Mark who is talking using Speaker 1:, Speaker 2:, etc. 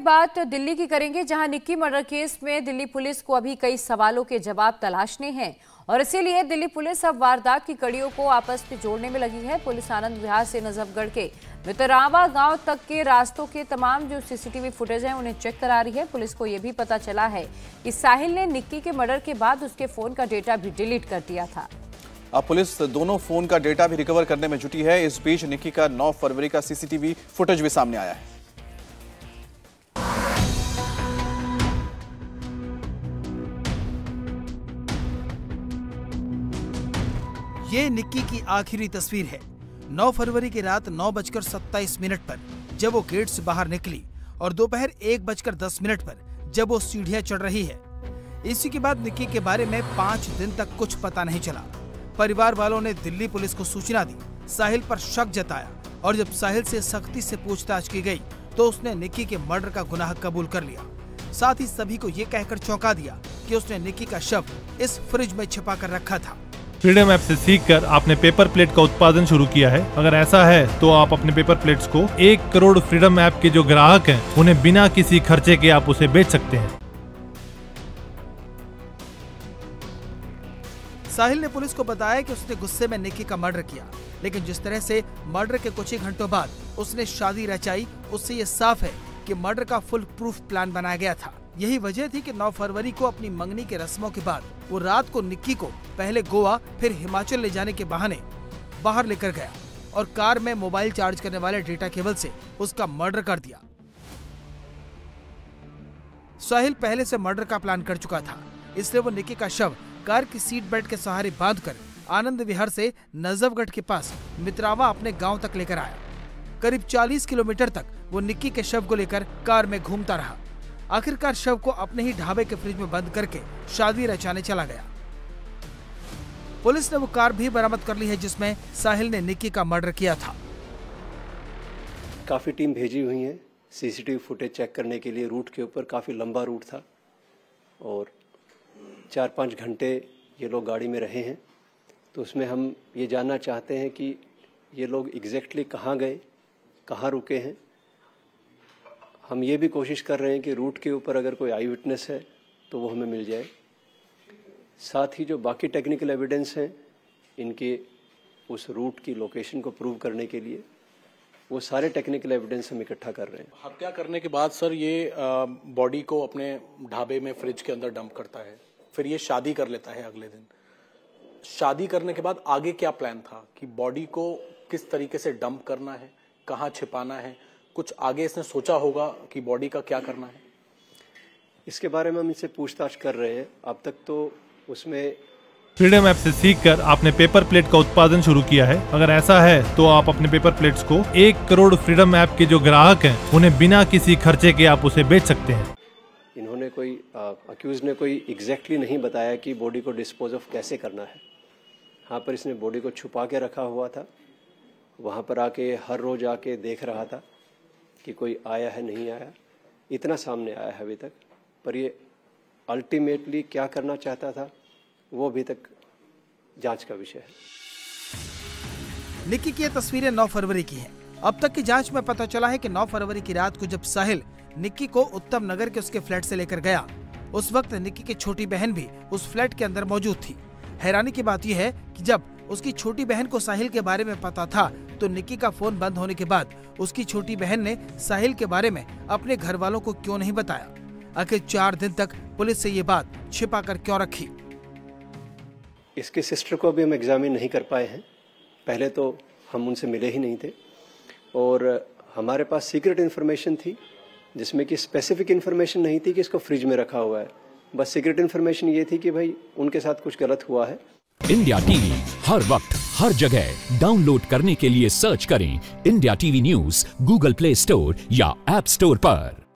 Speaker 1: बात दिल्ली की करेंगे, जहां निक्की मर्डर केस में दिल्ली पुलिस को अभी कई सवालों के जवाब तलाशने हैं और इसीलिए दिल्ली पुलिस अब वारदात की कड़ियों को आपस में जोड़ने में लगी है। पुलिस आनंद विहार से नजफगढ़ के मितरावा गांव तक के रास्तों के तमाम जो सीसीटीवी फुटेज हैं उन्हें चेक करा रही है। पुलिस को यह भी पता चला है कि साहिल ने निक्की के मर्डर के बाद उसके फोन का डेटा भी डिलीट कर दिया था।
Speaker 2: अब पुलिस दोनों फोन का डेटा भी रिकवर करने में जुटी है। इस बीच निक्की का 9 फरवरी का सीसीटीवी फुटेज भी सामने आया है।
Speaker 3: ये निक्की की आखिरी तस्वीर है। 9 फरवरी की रात 9:27 पर जब वो गेट से बाहर निकली और दोपहर 1:10 पर जब वो सीढ़ियां चढ़ रही है। इसी के बाद निक्की के बारे में 5 दिन तक कुछ पता नहीं चला। परिवार वालों ने दिल्ली पुलिस को सूचना दी, साहिल पर शक जताया और जब साहिल से सख्ती से पूछताछ की गई तो उसने निक्की के मर्डर का गुनाह कबूल कर लिया। साथ ही सभी को ये कहकर चौंका दिया कि उसने निक्की का शव इस फ्रिज में छिपा कर रखा था।
Speaker 4: फ्रीडम ऐप से सीखकर आपने पेपर प्लेट का उत्पादन शुरू किया है। अगर ऐसा है तो आप अपने पेपर प्लेट्स को 1 करोड़ फ्रीडम ऐप के जो ग्राहक हैं उन्हें बिना किसी खर्चे के आप उसे बेच सकते हैं।
Speaker 3: साहिल ने पुलिस को बताया कि उसने गुस्से में निक्की का मर्डर किया, लेकिन जिस तरह से मर्डर के कुछ ही घंटों बाद उसने शादी रचाई, उससे ये साफ है कि मर्डर का फुल प्रूफ प्लान बनाया गया था। यही वजह थी कि 9 फरवरी को अपनी मंगनी के रस्मों के बाद वो रात को निक्की को पहले गोवा फिर हिमाचल ले जाने के बहाने बाहर लेकर गया और कार में मोबाइल चार्ज करने वाले डेटा केबल से उसका मर्डर कर दिया। साहिल पहले से मर्डर का प्लान कर चुका था, इसलिए वो निक्की का शव कार की सीट बेल्ट के सहारे बांधकर आनंद विहार से नजफगढ़ के पास मितरावा अपने गांव तक लेकर आया। करीब 40 किलोमीटर तक वो निक्की के शव को लेकर कार में घूमता रहा। आखिरकार शव को अपने ही ढाबे के फ्रिज में बंद करके शादी रचाने चला गया। पुलिस ने वो कार भी बरामद कर ली है जिसमें साहिल ने निक्की का मर्डर किया था।
Speaker 5: काफी टीम भेजी हुई है सीसीटीवी फुटेज चेक करने के लिए। रूट के ऊपर काफी लंबा रूट था और 4-5 घंटे ये लोग गाड़ी में रहे हैं, तो उसमें हम ये जानना चाहते हैं कि ये लोग एग्जैक्टली कहाँ गए, कहाँ रुके हैं। हम ये भी कोशिश कर रहे हैं कि रूट के ऊपर अगर कोई आई विटनेस है तो वो हमें मिल जाए। साथ ही जो बाकी टेक्निकल एविडेंस हैं इनके उस रूट की लोकेशन को प्रूव करने के लिए वो सारे टेक्निकल एविडेंस हम इकट्ठा कर रहे हैं।
Speaker 6: हत्या करने के बाद सर ये बॉडी को अपने ढाबे में फ्रिज के अंदर डंप करता है, फिर ये शादी कर लेता है अगले दिन। शादी करने के बाद आगे क्या प्लान था कि बॉडी को किस तरीके से डंप करना है, कहाँ छिपाना है, कुछ आगे इसने सोचा होगा कि बॉडी का क्या करना है?
Speaker 5: इसके बारे में हम इनसे पूछताछ कर रहे हैं। अब तक तो उसमें
Speaker 4: फ्रीडम ऐप से सीखकर आपने पेपर प्लेट का उत्पादन शुरू किया है। अगर ऐसा है तो आप अपने पेपर प्लेट्स को 1 करोड़ फ्रीडम ऐप के जो ग्राहक हैं उन्हें बिना किसी खर्चे के आप उसे बेच सकते हैं।
Speaker 5: इन्होंने कोई अक्यूज ने कोई एग्जैक्टली नहीं बताया कि बॉडी को डिस्पोज ऑफ कैसे करना है। हाँ, पर इसने बॉडी को छुपा के रखा हुआ था। वहाँ पर आके हर रोज आके देख रहा था कि कोई आया है नहीं आया। इतना सामने आया है अभी तक, पर ये अल्टीमेटली क्या करना चाहता था वो अभी तक जांच का विषय है।
Speaker 3: निक्की की ये तस्वीरें 9 फरवरी की हैं। अब तक की जांच में पता चला है कि 9 फरवरी की रात को जब साहिल निक्की को उत्तम नगर के उसके फ्लैट से लेकर गया, उस वक्त निक्की की छोटी बहन भी उस फ्लैट के अंदर मौजूद थी। हैरानी की बात यह है कि जब उसकी छोटी बहन को साहिल के बारे में पता था तो निक्की का फोन बंद होने के बाद उसकी छोटी बहन ने साहिल के बारे में अपने घर वालों को क्यों नहीं बताया? आखिर 4 दिन तक पुलिस से ये बात छिपा कर क्यों रखी?
Speaker 5: इसके सिस्टर को अभी हम एग्जामिन नहीं कर पाए हैं। पहले तो हम उनसे मिले ही नहीं थे और हमारे पास सीक्रेट इन्फॉर्मेशन थी जिसमें कि स्पेसिफिक इन्फॉर्मेशन नहीं थी कि इसको फ्रिज में रखा हुआ है। बस सीक्रेट इन्फॉर्मेशन ये थी कि भाई उनके साथ कुछ गलत हुआ है।
Speaker 7: इंडिया टीवी हर वक्त हर जगह डाउनलोड करने के लिए सर्च करें India TV news Google Play Store या ऐप स्टोर पर।